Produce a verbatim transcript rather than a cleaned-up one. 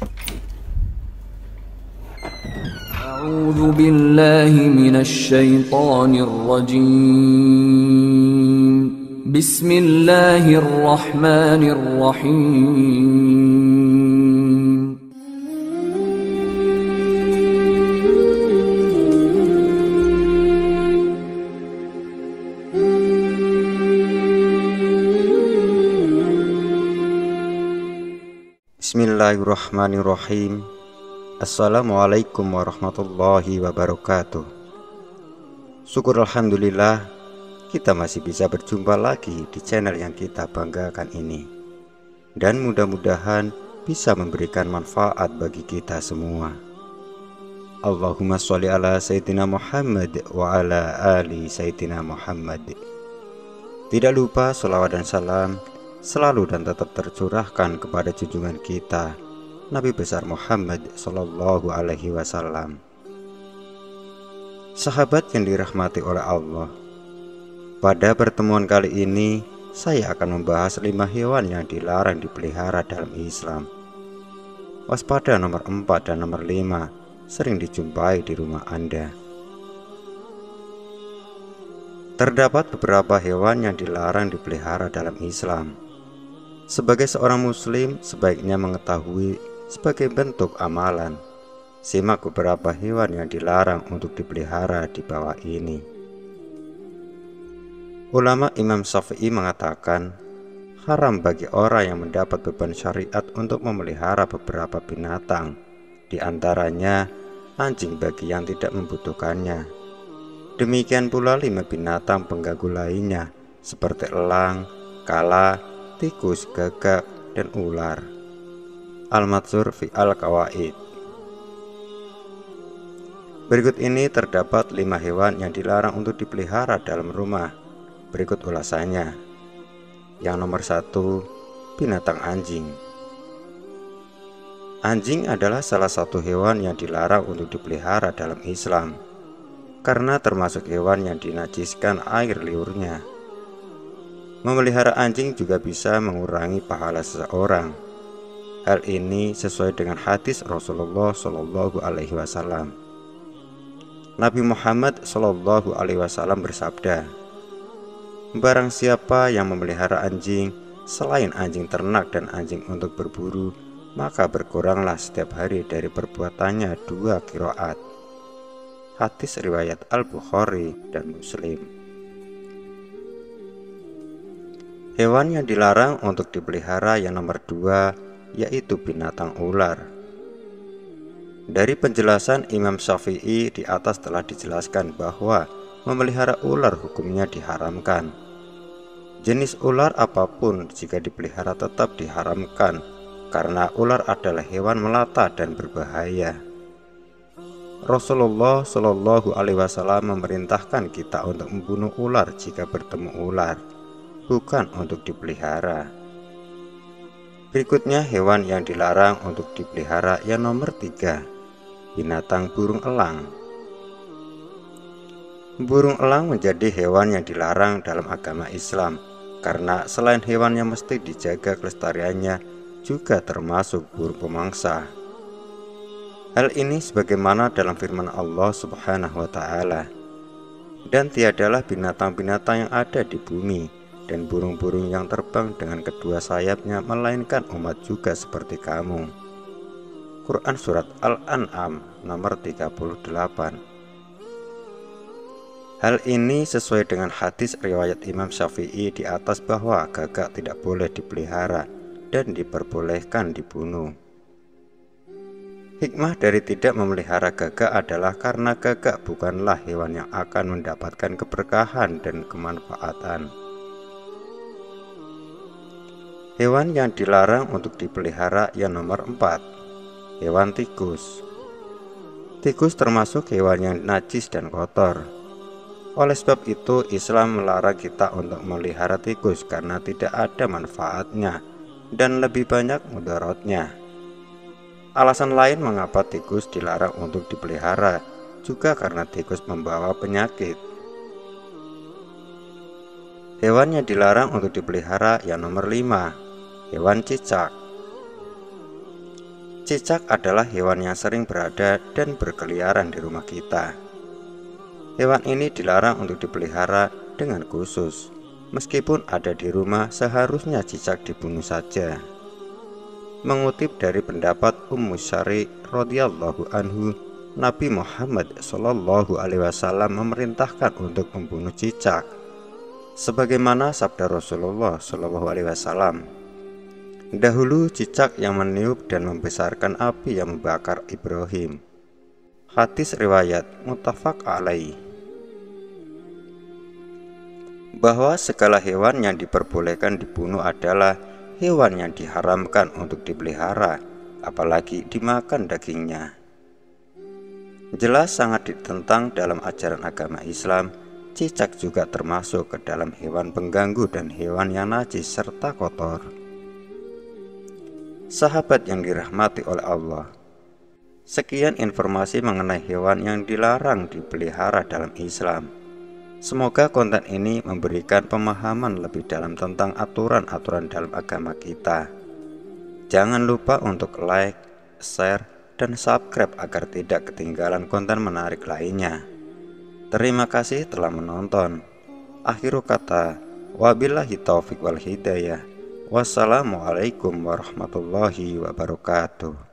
A'udzu billahi minasy syaithanir rajim. Bismillahirrahmanirrahim. Bismillahirrahmanirrahim. Assalamualaikum warahmatullahi wabarakatuh. Syukur alhamdulillah kita masih bisa berjumpa lagi di channel yang kita banggakan ini, dan mudah-mudahan bisa memberikan manfaat bagi kita semua. Allahumma sholli ala Sayyidina Muhammad wa ala ali Sayyidina Muhammad. Tidak lupa sholawat dan salam selalu dan tetap tercurahkan kepada junjungan kita Nabi besar Muhammad Sallallahu Alaihi Wasallam. Sahabat yang dirahmati oleh Allah, pada pertemuan kali ini saya akan membahas lima hewan yang dilarang dipelihara dalam Islam. Waspada nomor empat dan nomor lima sering dijumpai di rumah Anda. Terdapat beberapa hewan yang dilarang dipelihara dalam Islam. Sebagai seorang muslim, sebaiknya mengetahui sebagai bentuk amalan. Simak beberapa hewan yang dilarang untuk dipelihara di bawah ini. Ulama Imam Syafi'i mengatakan, haram bagi orang yang mendapat beban syariat untuk memelihara beberapa binatang, di antaranya anjing bagi yang tidak membutuhkannya. Demikian pula lima binatang pengganggu lainnya, seperti elang, kala, tikus, gagak, dan ular. Al-Matsur fi Al-Qawaid. Berikut ini terdapat lima hewan yang dilarang untuk dipelihara dalam rumah. Berikut ulasannya. Yang nomor satu, binatang anjing. Anjing adalah salah satu hewan yang dilarang untuk dipelihara dalam Islam, karena termasuk hewan yang dinajiskan air liurnya. Memelihara anjing juga bisa mengurangi pahala seseorang. Hal ini sesuai dengan hadis Rasulullah Shallallahu Alaihi Wasallam. Nabi Muhammad Shallallahu Alaihi Wasallam bersabda, barang siapa yang memelihara anjing selain anjing ternak dan anjing untuk berburu, maka berkuranglah setiap hari dari perbuatannya dua qiraat. Hadis riwayat Al-Bukhari dan Muslim. Hewan yang dilarang untuk dipelihara yang nomor dua yaitu binatang ular. Dari penjelasan Imam Syafi'i di atas telah dijelaskan bahwa memelihara ular hukumnya diharamkan. Jenis ular apapun jika dipelihara tetap diharamkan, karena ular adalah hewan melata dan berbahaya. Rasulullah Shallallahu Alaihi Wasallam memerintahkan kita untuk membunuh ular jika bertemu ular, bukan untuk dipelihara. Berikutnya hewan yang dilarang untuk dipelihara yang nomor tiga, binatang burung elang. Burung elang menjadi hewan yang dilarang dalam agama Islam, karena selain hewan yang mesti dijaga kelestariannya, juga termasuk burung pemangsa. Hal ini sebagaimana dalam firman Allah Subhanahu wa Ta'ala, dan tiadalah binatang-binatang yang ada di bumi dan burung-burung yang terbang dengan kedua sayapnya melainkan umat juga seperti kamu. Quran Surat Al-An'am nomor tiga puluh delapan. Hal ini sesuai dengan hadis riwayat Imam Syafi'i di atas bahwa gagak tidak boleh dipelihara dan diperbolehkan dibunuh. Hikmah dari tidak memelihara gagak adalah karena gagak bukanlah hewan yang akan mendapatkan keberkahan dan kemanfaatan. Hewan yang dilarang untuk dipelihara yang nomor empat, hewan tikus. Tikus termasuk hewan yang najis dan kotor. Oleh sebab itu Islam melarang kita untuk memelihara tikus karena tidak ada manfaatnya dan lebih banyak mudaratnya. Alasan lain mengapa tikus dilarang untuk dipelihara juga karena tikus membawa penyakit. Hewan yang dilarang untuk dipelihara yang nomor lima, hewan cicak. Cicak adalah hewan yang sering berada dan berkeliaran di rumah kita. Hewan ini dilarang untuk dipelihara dengan khusus. Meskipun ada di rumah, seharusnya cicak dibunuh saja. Mengutip dari pendapat Ummu Syari radhiyallahu anhu, Nabi Muhammad shallallahu alaihi wasallam memerintahkan untuk membunuh cicak, sebagaimana sabda Rasulullah shallallahu alaihi wasallam, "Dahulu cicak yang meniup dan membesarkan api yang membakar Ibrahim." Hadis riwayat muttafaq alaih. Bahwa segala hewan yang diperbolehkan dibunuh adalah hewan yang diharamkan untuk dipelihara, apalagi dimakan dagingnya. Jelas sangat ditentang dalam ajaran agama Islam. Cicak juga termasuk ke dalam hewan pengganggu dan hewan yang najis serta kotor. Sahabat yang dirahmati oleh Allah, sekian informasi mengenai hewan yang dilarang dipelihara dalam Islam. Semoga konten ini memberikan pemahaman lebih dalam tentang aturan-aturan dalam agama kita. Jangan lupa untuk like, share, dan subscribe agar tidak ketinggalan konten menarik lainnya. Terima kasih telah menonton. Akhiru kata, wabillahi taufiq wal hidayah. Wassalamualaikum warahmatullahi wabarakatuh.